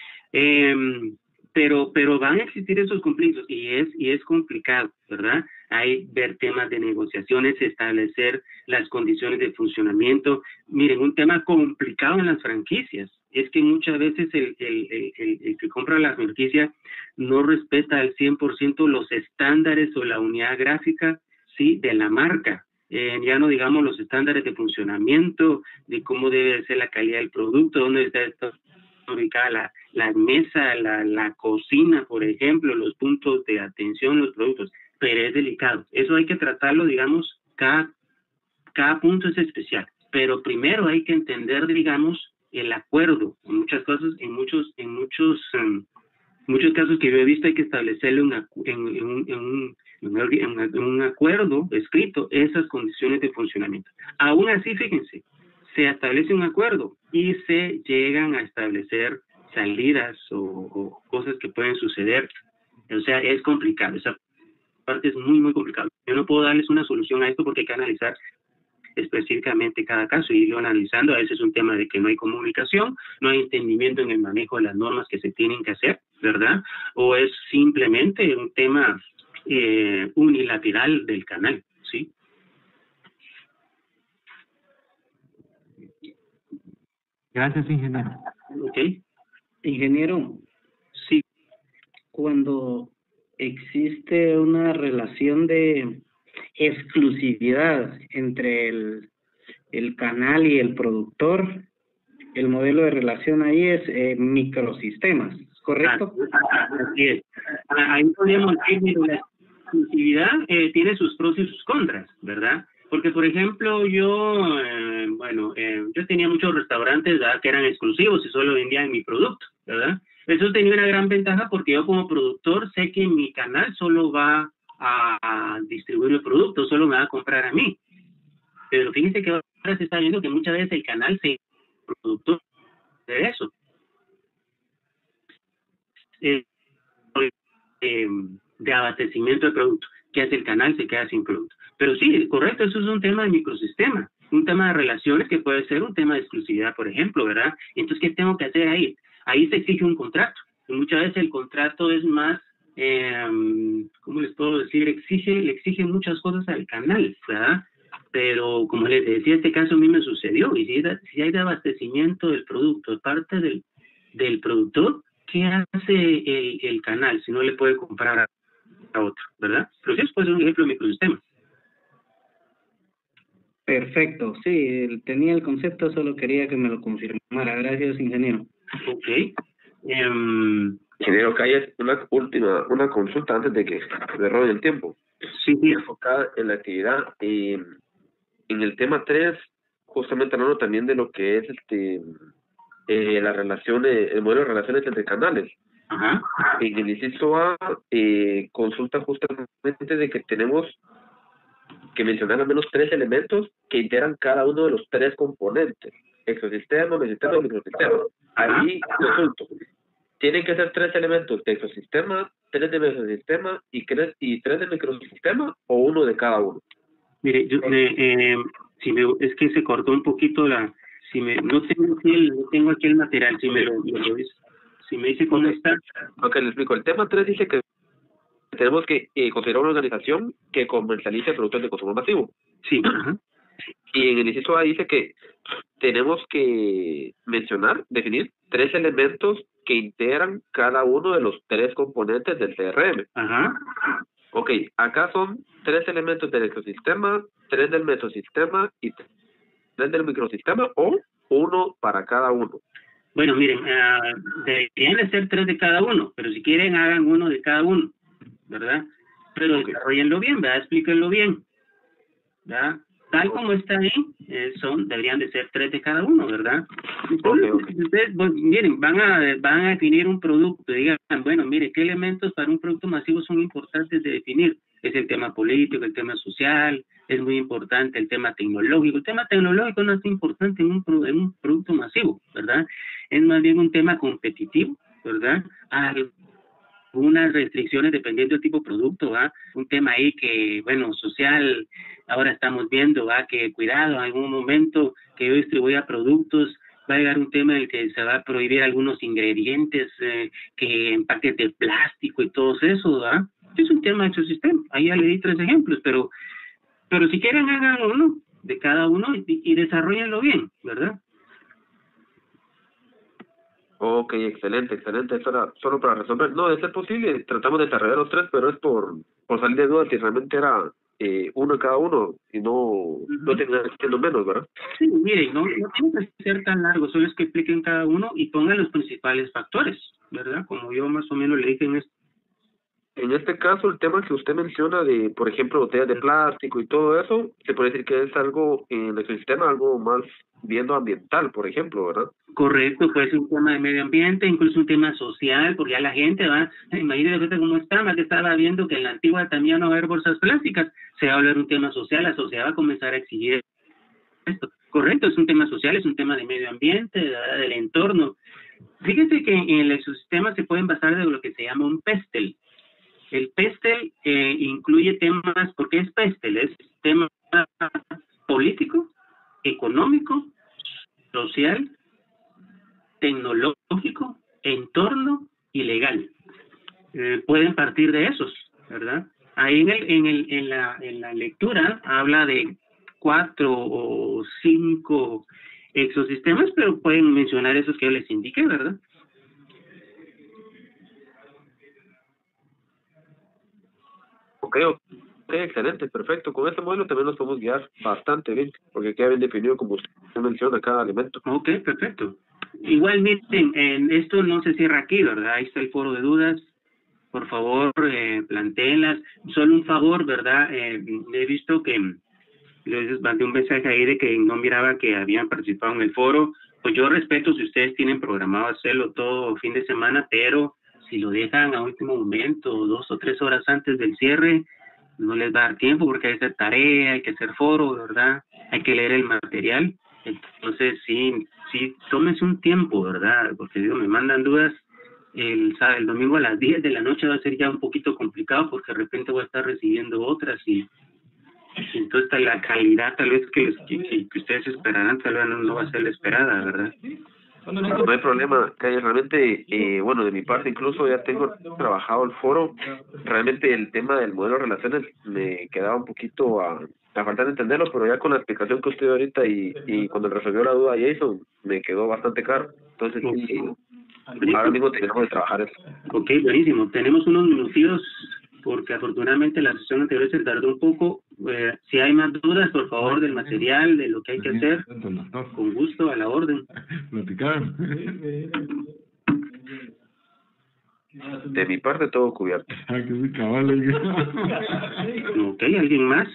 Pero van a existir esos conflictos y es complicado, ¿verdad? Hay ver temas de negociaciones, establecer las condiciones de funcionamiento. Miren, un tema complicado en las franquicias es que muchas veces el que compra la franquicia no respeta al 100% los estándares o la unidad gráfica, ¿sí?, de la marca. Ya no digamos los estándares de funcionamiento, de cómo debe ser la calidad del producto, dónde está ubicada la mesa, la cocina, por ejemplo, los puntos de atención, los productos, pero es delicado. Eso hay que tratarlo, digamos, cada punto es especial, pero primero hay que entender, digamos, el acuerdo. En muchas cosas, en muchos casos que yo he visto hay que establecerle un acuerdo escrito esas condiciones de funcionamiento. Aún así, fíjense, se establece un acuerdo y se llegan a establecer salidas o cosas que pueden suceder. O sea, es complicado. Esa parte es muy, muy complicada. Yo no puedo darles una solución a esto porque hay que analizar específicamente cada caso y ir analizando. A veces es un tema de que no hay comunicación, no hay entendimiento en el manejo de las normas que se tienen que hacer, ¿verdad? O es simplemente un tema unilateral del canal, ¿sí? Gracias, ingeniero. Ok. Ingeniero, Sí. cuando existe una relación de exclusividad entre el canal y el productor, el modelo de relación ahí es microsistemas, ¿correcto? Así es. Ahí podríamos decir que la exclusividad tiene sus pros y sus contras, ¿verdad? Porque, por ejemplo, yo tenía muchos restaurantes, ¿verdad?, que eran exclusivos y solo vendían mi producto, ¿verdad? Eso tenía una gran ventaja porque yo como productor sé que mi canal solo va a distribuir el producto, solo me va a comprar a mí. Pero fíjense que ahora se está viendo que muchas veces el canal se productor de eso. De abastecimiento de producto. ¿Qué hace el canal? Se queda sin producto. Pero sí, correcto, eso es un tema de microsistema, un tema de relaciones que puede ser un tema de exclusividad, por ejemplo, ¿verdad? Entonces, ¿qué tengo que hacer ahí? Ahí se exige un contrato. Y muchas veces el contrato es más, ¿cómo les puedo decir? Le exige muchas cosas al canal, ¿verdad? Pero, como les decía, este caso a mí me sucedió. Y si hay de abastecimiento del producto de parte del productor, ¿qué hace el canal si no le puede comprar a otro, verdad? Pero sí, puede ser un ejemplo de microsistema. Perfecto, sí, tenía el concepto, solo quería que me lo confirmara. Gracias, ingeniero. Ok. Ingeniero Calles, una consulta antes de que se robe el tiempo. Sí, sí. Enfocada en la actividad. En el tema 3, justamente hablando también de lo que es las relaciones, el modelo de relaciones entre canales. Ajá. En el inciso A, consulta justamente de que tenemos que mencionar al menos 3 elementos que integran cada uno de los 3 componentes: exosistema, mesosistema y microsistema. Ahí consulto. Tienen que ser 3 elementos de exosistema, 3 de mesosistema y 3 de microsistema, o uno de cada uno. Mire, es que se cortó un poquito no tengo aquí el material, si me dice cómo está. Ok, le explico. El tema 3 dice que tenemos que considerar una organización que comercialice productos de consumo masivo. Sí. Ajá. Y en el inciso A dice que tenemos que definir 3 elementos que integran cada uno de los 3 componentes del CRM. Ajá. Ok, acá son 3 elementos del ecosistema, 3 del mesosistema y 3 del microsistema, o uno para cada uno. Bueno, miren, deberían de ser 3 de cada uno, pero si quieren hagan uno de cada uno, ¿verdad? Pero desarrollenlo bien, ¿verdad? Explíquenlo bien, ¿verdad? Tal como está ahí, deberían de ser 3 de cada uno, ¿verdad? Entonces, ustedes, miren, van a definir un producto, digan, bueno, mire, ¿qué elementos para un producto masivo son importantes de definir? Es el tema político, el tema social, es muy importante el tema tecnológico. El tema tecnológico no es importante en un producto masivo, ¿verdad? Es más bien un tema competitivo, ¿verdad? Algunas restricciones dependiendo del tipo de producto, ¿va? Un tema ahí que, bueno, social, ahora estamos viendo, ¿va? Que cuidado, en algún momento que yo distribuya productos, va a llegar un tema en el que se va a prohibir algunos ingredientes, que empaques de plástico y todo eso, ¿va? Es un tema de ecosistema. Ahí ya le di 3 ejemplos, pero si quieren hagan uno de cada uno y desarrollenlo bien, ¿verdad? Ok, excelente. Eso era solo para resolver. No, de ser posible, tratamos de desarrollar los 3, pero es por salir de dudas si realmente era uno de cada uno y no tenía que ser lo menos, ¿verdad? Sí, miren, no tiene que ser tan largo, solo es que expliquen cada uno y pongan los principales factores, ¿verdad? Como yo más o menos le dije En este caso, el tema que usted menciona de, por ejemplo, botellas de plástico y todo eso, se puede decir que es algo en el ecosistema, algo más viendo ambiental, por ejemplo, ¿verdad? Correcto, puede ser un tema de medio ambiente, incluso un tema social, porque ya la gente va, imagínate cómo está, más que estaba viendo que en la antigua también no va a haber bolsas plásticas, se va a hablar un tema social, la sociedad va a comenzar a exigir esto. Correcto, es un tema social, es un tema de medio ambiente, del entorno. Fíjense que en el ecosistema se pueden basar de lo que se llama un PESTEL. El PESTEL incluye temas, porque es PESTEL, es tema político, económico, social, tecnológico, entorno y legal. Pueden partir de esos, ¿verdad? Ahí en la lectura habla de 4 o 5 exosistemas, pero pueden mencionar esos que yo les indiqué, ¿verdad? Ok, excelente, perfecto. Con este modelo también nos podemos guiar bastante bien, porque queda bien definido como usted menciona cada elemento. Ok, perfecto. Igual, miren, esto no se cierra aquí, ¿verdad? Ahí está el foro de dudas. Por favor, plantéenlas. Solo un favor, ¿verdad? He visto que les mandé un mensaje ahí de que no miraba que habían participado en el foro. Pues yo respeto si ustedes tienen programado hacerlo todo fin de semana, pero si lo dejan a último momento, 2 o 3 horas antes del cierre, no les va a dar tiempo porque hay que hacer tarea, hay que hacer foro, ¿verdad? Hay que leer el material. Entonces, sí, tómense un tiempo, ¿verdad? Porque digo, me mandan dudas. El domingo a las 10 de la noche va a ser ya un poquito complicado porque de repente voy a estar recibiendo otras y entonces la calidad tal vez que ustedes esperarán tal vez no va a ser la esperada, ¿verdad? No hay problema, que realmente, bueno, de mi parte incluso ya tengo trabajado el foro. Realmente el tema del modelo de relaciones me quedaba un poquito a faltar de entenderlo, pero ya con la explicación que usted dio ahorita y cuando resolvió la duda Jason, me quedó bastante claro. Entonces, sí, ahora mismo tenemos que trabajar eso. Ok, buenísimo. Tenemos unos minutos porque afortunadamente la sesión anterior se tardó un poco. Si hay más dudas, por favor, del material, de lo que hay que hacer, con gusto, a la orden. De mi parte, todo cubierto. Ok, ¿alguien más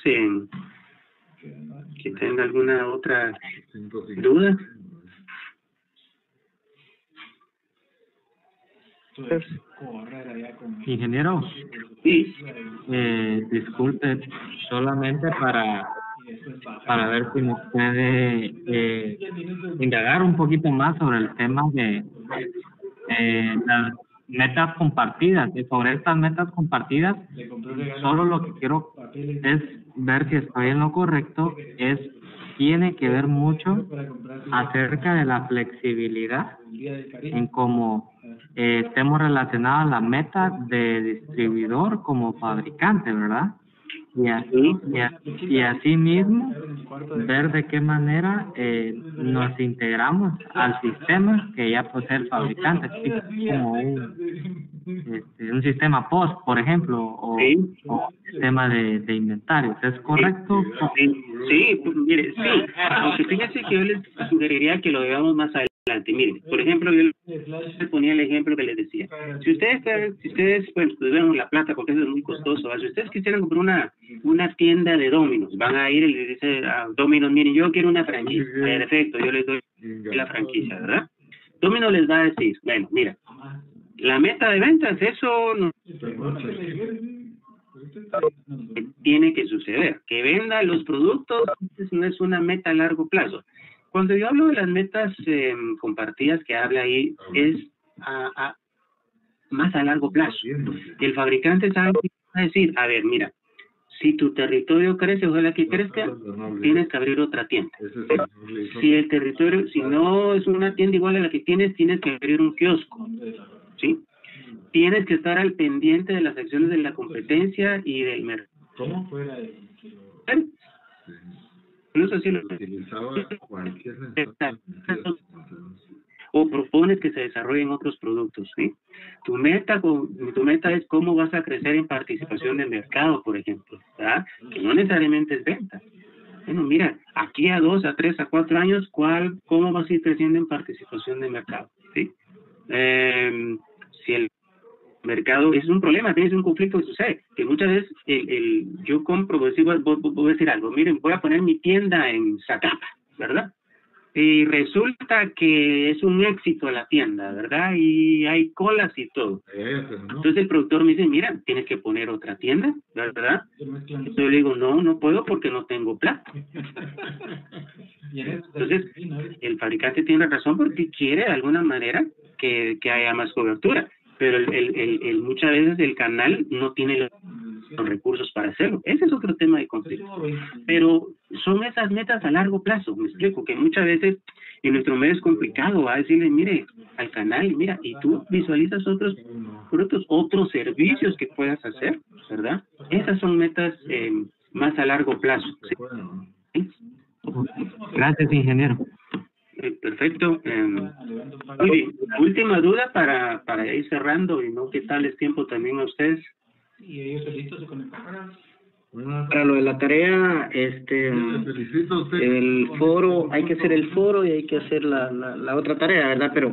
que tenga alguna otra duda? Ingeniero, Sí. disculpe, solamente para ver si nos puede indagar un poquito más sobre el tema de las metas compartidas. Y sobre estas metas compartidas, solo lo que quiero es ver si estoy en lo correcto, tiene que ver mucho acerca de la flexibilidad en cómo estemos relacionados a la meta de distribuidor como fabricante, ¿verdad? Y así mismo ver de qué manera nos integramos al sistema que ya posee el fabricante, como un sistema POS, por ejemplo, o sistema de inventarios. ¿Es correcto? Sí, mire, sí. Aunque fíjese que yo les sugeriría que lo veamos más adelante. Mire, por ejemplo, yo les ponía el ejemplo que les decía. Si ustedes pues vemos la plata, porque eso es muy costoso. Si ustedes quisieran comprar una tienda de Domino's, van a ir y les dicen a Domino's, miren, yo quiero una franquicia. Perfecto, yo les doy la franquicia, ¿verdad? Domino's les va a decir, bueno, mira, la meta de ventas, eso no tiene que suceder. Que venda los productos no es una meta a largo plazo. Cuando yo hablo de las metas compartidas que habla ahí, es más a largo plazo. El fabricante sabe que va a decir, a ver, mira, si tu territorio crece, ojalá que crezca, tienes que abrir otra tienda. Si el territorio, si no es una tienda igual a la que tienes que abrir un kiosco, ¿sí? Tienes que estar al pendiente de las acciones de la competencia y del mercado. ¿Cómo fuera de no sé si lo o propones que se desarrollen otros productos, ¿sí? Tu meta es cómo vas a crecer en participación de mercado, por ejemplo, ¿verdad? Que no necesariamente es venta. Bueno, mira, aquí a 2, a 3, a 4 años, ¿cómo vas a ir creciendo en participación de mercado? ¿Sí? Si el mercado es un problema, tienes un conflicto que sucede, que muchas veces yo compro, voy a decir algo, miren, voy a poner mi tienda en Zacapa, ¿verdad? Y resulta que es un éxito la tienda, ¿verdad? Y hay colas y todo. Entonces el productor me dice, mira, tienes que poner otra tienda, ¿verdad? Entonces yo le digo, no puedo porque no tengo plata. Entonces el fabricante tiene razón porque quiere de alguna manera que haya más cobertura, pero muchas veces el canal no tiene los recursos para hacerlo. Ese es otro tema de conflicto. Pero son esas metas a largo plazo, me explico, que muchas veces en nuestro medio es complicado, va a decirle, mire, al canal, mira, y tú visualizas otros productos, otros servicios que puedas hacer, ¿verdad? Esas son metas más a largo plazo. ¿Sí? Gracias, ingeniero. Perfecto. Muy bien. Última duda para ir cerrando y no quitarles tiempo también a ustedes. Y ellos solitos se conectaron. Para lo de la tarea, el foro, hay que hacer el foro y hay que hacer la otra tarea, ¿verdad? Pero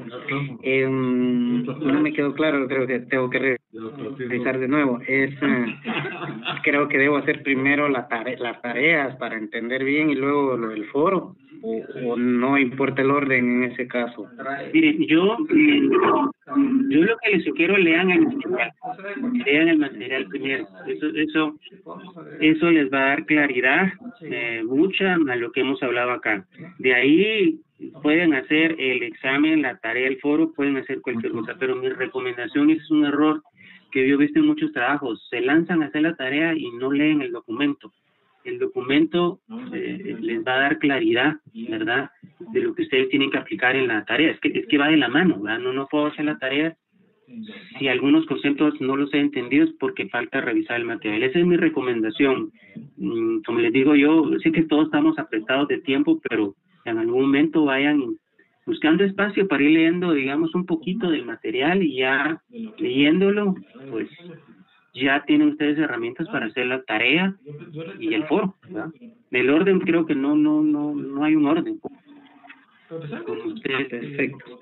no me quedó claro, creo que tengo que revisar de nuevo. Creo que debo hacer primero las tareas para entender bien y luego lo del foro, o no importa el orden en ese caso. Miren, yo lo que les sugiero, lean el material primero. Eso les va a dar claridad mucha a lo que hemos hablado acá. De ahí pueden hacer el examen, la tarea, el foro, pueden hacer cualquier cosa, pero mi recomendación es un error que yo he visto en muchos trabajos. Se lanzan a hacer la tarea y no leen el documento. El documento les va a dar claridad, ¿verdad?, de lo que ustedes tienen que aplicar en la tarea. Es que va de la mano, ¿verdad? No puedo hacer la tarea si algunos conceptos no los he entendido es porque falta revisar el material. Esa es mi recomendación. Como les digo, yo sé que todos estamos apretados de tiempo, pero en algún momento vayan buscando espacio para ir leyendo, digamos, un poquito del material, y ya leyéndolo, pues ya tienen ustedes herramientas para hacer la tarea y el foro, ¿verdad? El orden, creo que no hay un orden. Como ustedes, perfecto.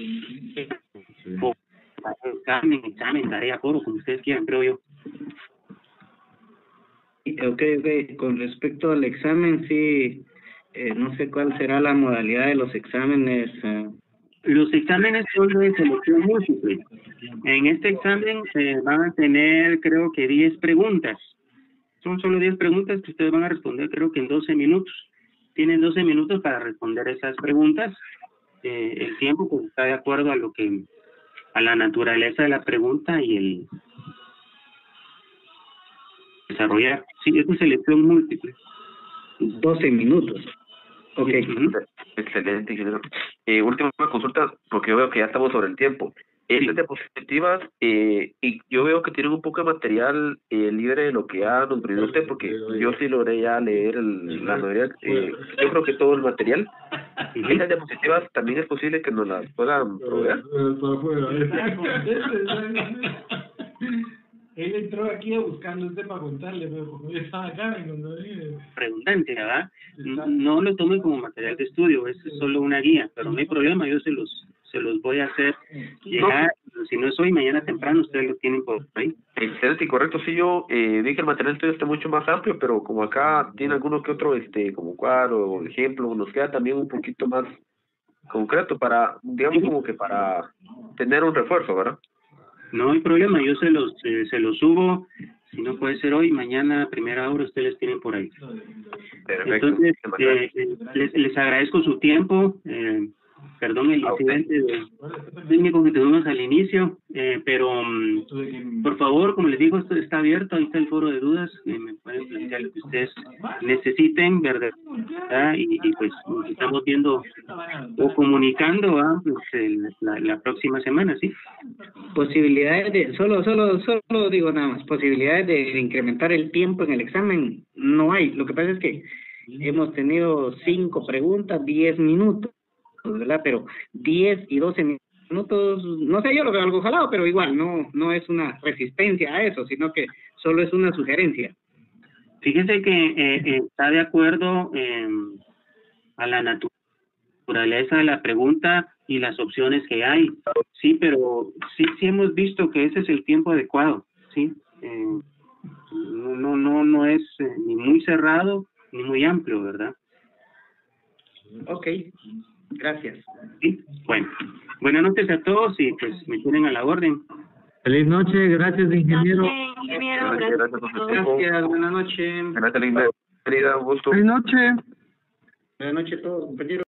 Examen, tarea, foro, como ustedes quieran, creo yo. Ok. Con respecto al examen, sí, no sé cuál será la modalidad de los exámenes Los exámenes son de selección múltiple. En este examen van a tener, creo que 10 preguntas. Son solo 10 preguntas que ustedes van a responder, creo que en 12 minutos. Tienen 12 minutos para responder esas preguntas. El tiempo pues está de acuerdo a la naturaleza de la pregunta y el desarrollar. Sí, es de selección múltiple. 12 minutos. Ok. Excelente, ingeniero. Última consulta, porque yo veo que ya estamos sobre el tiempo. Estas diapositivas, y yo veo que tienen un poco de material libre de lo que ya nos brindó usted, porque yo sí logré ya leer la mayoría, yo creo que todo el material. ¿Estas diapositivas también es posible que nos las puedan proveer? Él entró aquí buscando para contarle, pero como yo estaba acá, Redundante, ¿verdad? No lo tomen como material de estudio, es solo una guía, pero no hay problema, yo se los voy a hacer llegar, si no es hoy, mañana temprano, ustedes lo tienen por ahí. Excelente y correcto, sí, yo vi que el material tuyo está mucho más amplio, pero como acá tiene alguno que otro, como cuadro o ejemplo, nos queda también un poquito más concreto para, digamos, como que para tener un refuerzo, ¿verdad? No hay problema, yo se los subo, si no puede ser hoy, mañana a primera hora ustedes tienen por ahí. Perfecto. Entonces, les agradezco su tiempo, perdón el incidente técnico que tuvimos al inicio, pero por favor, como les digo, esto está abierto, ahí está el foro de dudas, me pueden plantear lo que ustedes necesiten, ¿verdad? Y pues estamos viendo o comunicando la próxima semana, ¿sí? Posibilidades de, solo digo nada más, posibilidades de incrementar el tiempo en el examen no hay. Lo que pasa es que hemos tenido 5 preguntas, 10 minutos, ¿verdad? Pero 10 y 12 minutos, no sé, yo lo veo algo jalado, pero igual no es una resistencia a eso, sino que solo es una sugerencia. Fíjense que está de acuerdo a la naturaleza de la pregunta y las opciones que hay, sí, pero sí hemos visto que ese es el tiempo adecuado, sí, no es ni muy cerrado ni muy amplio, ¿verdad? Ok, gracias. Sí, bueno, buenas noches a todos y pues me tienen a la orden. Feliz noche, gracias ingeniero. Gracias por su tiempo. Gracias, buenas noches. Gracias, Linda. Querida, un gusto. Feliz noche. Buenas noches a todos, compañeros.